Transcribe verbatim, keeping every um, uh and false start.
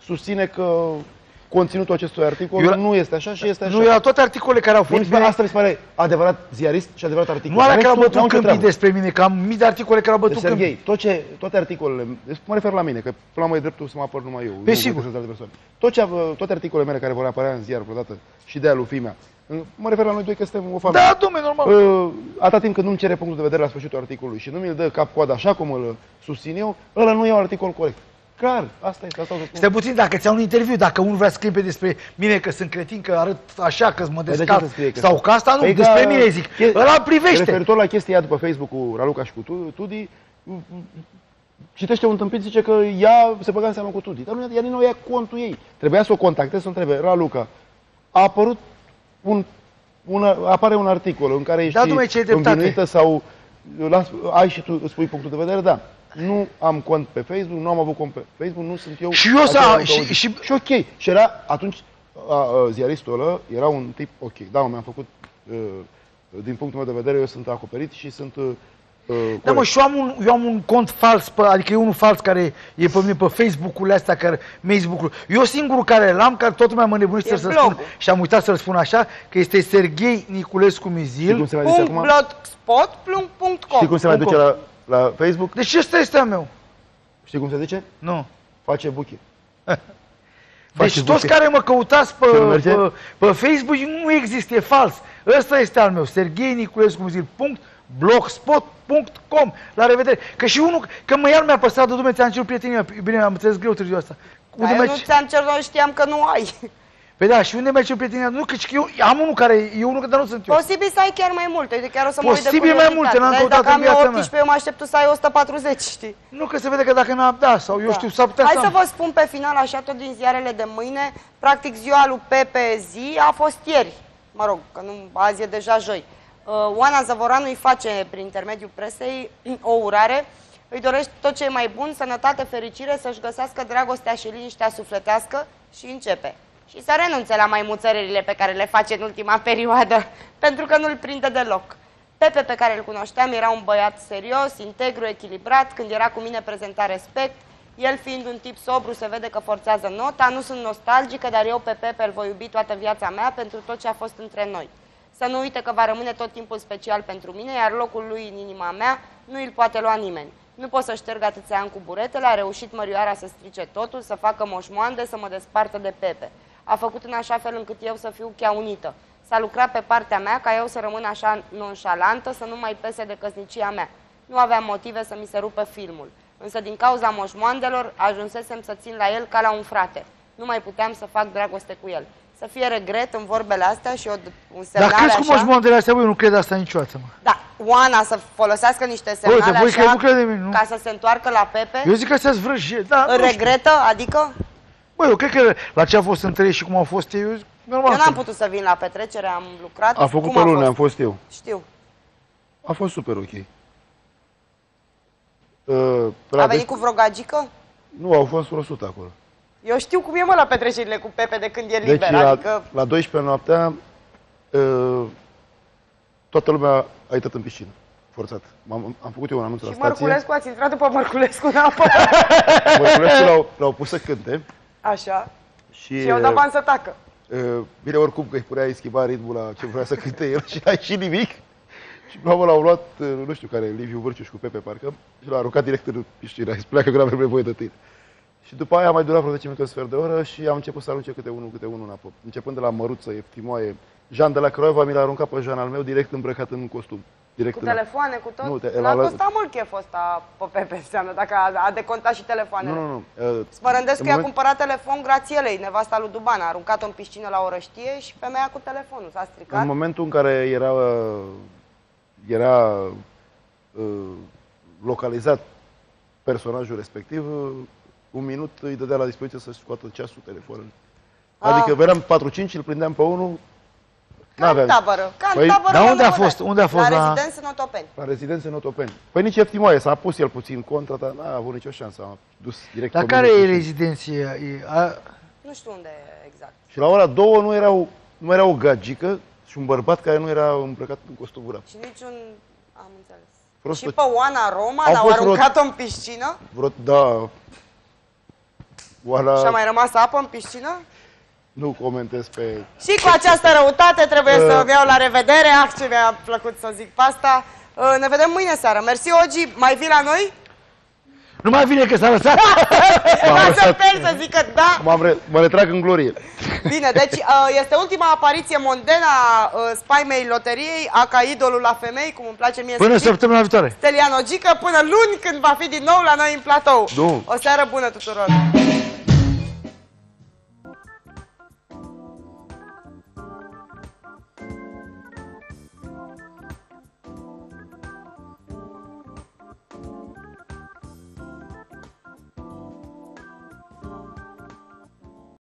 susține că conținutul acestui articol eu, nu este așa și este așa. Nu, era toate articolele care au fost... Bine, asta mi se pare adevărat ziarist și adevărat articol. Nu alea care au bătut câmpii despre mine, că am mii de articole care au bătut câmpii. Serghei, tot ce, toate articolele, mă refer la mine, că până la urmă e dreptul să mă apăr numai eu. Pe sigur. Tot ce, toate articolele mele care vor apărea în ziar vreodată și de-aia lui Fimea, mă refer la noi doi că suntem o familie. Da, dom'le, normal. Atâta timp când nu-mi cere punctul de vedere la sfârșitul articolului și nu mi-l dă cap-coadă așa cum îl susțin eu, ăla nu e un articol corect. Clar, asta este, asta o să spun. Stai puțin, dacă ți-au un interviu, dacă unul vrea să scrie despre mine că sunt cretin, că arăt așa, că mă descalț, sau că asta nu, păi despre ca... mine zic, ăla privește. Referitor la chestia după Facebook cu Raluca și cu Tudi, citește un tâmpit, zice că ea se băga în seamă cu Tudi, dar nu, ea nu ia contul ei. Trebuia să o contactez, să o întrebe, Raluca, a apărut un, un, apare un articol în care ești da, învinuită sau las, ai și tu spui punctul de vedere, da. Nu am cont pe Facebook, nu am avut cont pe Facebook, nu sunt eu... Și eu să... Și, și, și ok. Și era, atunci, a, a, ziaristul ăla era un tip ok. Da, mi-am făcut, uh, din punctul meu de vedere, eu sunt acoperit și sunt... Uh, da, mă, și eu am, un, eu am un cont fals, pe, adică e unul fals care e pe mine, pe Facebook-urile astea, care, Facebook-ul. Eu singurul care l-am, care tot lumea mă nebunește să spun, și am uitat să-l spun așa, că este Serghei Niculescu Mizil. blogspot punct com. Știi cum se mai duce la... La Facebook? Deci ăsta este al meu. Știi cum se zice? Nu. Face buche. Deci toți care mă căutați pe, pe, pe Facebook nu există, e fals. Ăsta este al meu, Serghei Niculescu Mizil punct blogspot punct com. La revedere. Că și unul, că mă iar mi-a păstrat de Dumnezeu, ți-am cerut prietenia. Bine, am înțeles greu târziu asta. Dar eu nu ți-am cerut, noi știam că nu ai. Păi da, și unde mi-a cerut prietenia? Nu, că eu am unul care e unul, dar nu sunt eu. Posibil să ai chiar mai multe, uite, chiar o să mă uit de Posibil mai multe, n-am căutat în viața mea. Dacă am eu optsprezece, eu mă aștept tu să ai o sută patruzeci, știi? Nu, că se vede că dacă n-am, da, sau eu știu, s-ar putea să... Hai să vă spun pe final, așa, tot din ziarele de mâine, practic ziua lui Pepe Zi a fost ieri, mă rog, că nu, azi e deja joi. Uh, Oana Zăvoranu îi face, prin intermediul presei, o urare, îi dorește tot ce e mai bun, sănătate, fericire, să-și găsească dragostea și liniștea sufletească și începe. Și să renunțe la maimuțările pe care le face în ultima perioadă, pentru că nu-l prinde deloc. Pepe, pe care îl cunoșteam, era un băiat serios, integru, echilibrat, când era cu mine prezenta respect. El fiind un tip sobru, se vede că forțează nota, nu sunt nostalgică, dar eu pe Pepe îl voi iubi toată viața mea pentru tot ce a fost între noi. Să nu uite că va rămâne tot timpul special pentru mine, iar locul lui în inima mea nu îl poate lua nimeni. Nu pot să șterg atâția ani cu buretele, a reușit Mărioara să strice totul, să facă moșmoande, să mă despartă de Pepe. A făcut în așa fel încât eu să fiu cheaunită. S-a lucrat pe partea mea ca eu să rămân așa nonșalantă, să nu mai pese de căsnicia mea. Nu aveam motive să mi se rupă filmul. Însă din cauza moșmoandelor ajunsesem să țin la el ca la un frate. Nu mai puteam să fac dragoste cu el. Să fie regret în vorbele astea și o, un semnal așa... Dar crezi cu moșmoandele astea, băi, eu nu cred asta niciodată, mă. Da, Oana să folosească niște semnale Bă, așa, nu crede mine, nu? ca să se întoarcă la Pepe. Eu zic că astea-s vrăjie, da, îl regretă, adică? Băi, eu cred că la ce a fost între ei și cum au fost ei, eu zic, normal. Eu n-am putut să vin la petrecere, am lucrat. A făcut pe lună, am fost eu. Știu. A fost super ok. Uh, a venit cu vreo gagică? Nu, au fost vreo sută acolo. Eu știu cum e, mă, la petrecerile cu Pepe de când e liber, deci, la, adică... la douăsprezece noaptea, uh, toată lumea a uitat în piscină, forțat. Am, am făcut eu un anunț la stație. Și Mărculescu, ați intrat după Mărculescu în apă. Mărculescu l-au pus să cânte. Așa. Și, și i-au dat bani să tacă. Uh, bine, oricum, că îi putea îi schimba ritmul la ce vrea să cânte el și n-a ieșit nimic. Și la l-au luat, uh, nu știu care, Liviu Vârciu cu Pepe, parcă, și l-a aruncat direct în piscină. Îi spunea că nu avem nevoie de tine. Și după aia a mai durat vreo zece minute, un sfert de oră și am început să arunce câte unul, câte unul în apă. Începând de la Măruță, Eftimoaie, Jean de la Craiova mi l-a aruncat pe Jean al meu direct îmbrăcat în costum. Direct cu în... telefoane, cu tot? Nu, te... L-a costat mult chef ăsta pe Pepe, înseamnă, dacă a, a decontat și telefoanele. Nu, nu, nu. Uh, Smărândescu i-a moment... cumpărat telefon Grațielei, nevasta lui Duban, a aruncat-o în piscină la orăștie și femeia cu telefonul s-a stricat. În momentul în care era, era uh, localizat personajul respectiv, uh, un minut îi dădea la dispoziție să-și scoată ceasul, telefonul. Adică ah. veneam patru cinci, îl prindeam pe unul. Ca în tabără. Ca în păi, tabără. Dar unde a fost? Unde a fost? La, la... rezidență în Otopeni. La rezidență în Otopeni. Păi nici Eftimoaie, s-a pus el puțin contra, dar n-a avut nicio șansă. A dus direct. La care e rezidenția? A... Nu știu unde e exact. Și la ora două nu era, o, nu era o gagică și un bărbat care nu era îmbrăcat în costum curat. Și niciun... Am înțeles. Prost și pe Oana Roma l-au aruncat-o în piscină? Vreo, da. Oana... Și-a mai rămas apă în piscină? Nu comentez pe... Și cu această răutate trebuie uh... să-mi iau la revedere. Ah, ce mi-a plăcut să zic pe asta. Uh, ne vedem mâine seară. Mersi, Ogi. Mai vii la noi? Nu mai vine că s-a lăsat. Lasă pe el să zică da. Re... Mă retrag în glorie. Bine, deci este ultima apariție mondenă a spaimei loteriei, a ca idolul la femei, cum îmi place mie până să zic. Până săptămâna viitoare. Stelian Ogică, până luni când va fi din nou la noi în platou. Nu. O seară bună tuturor.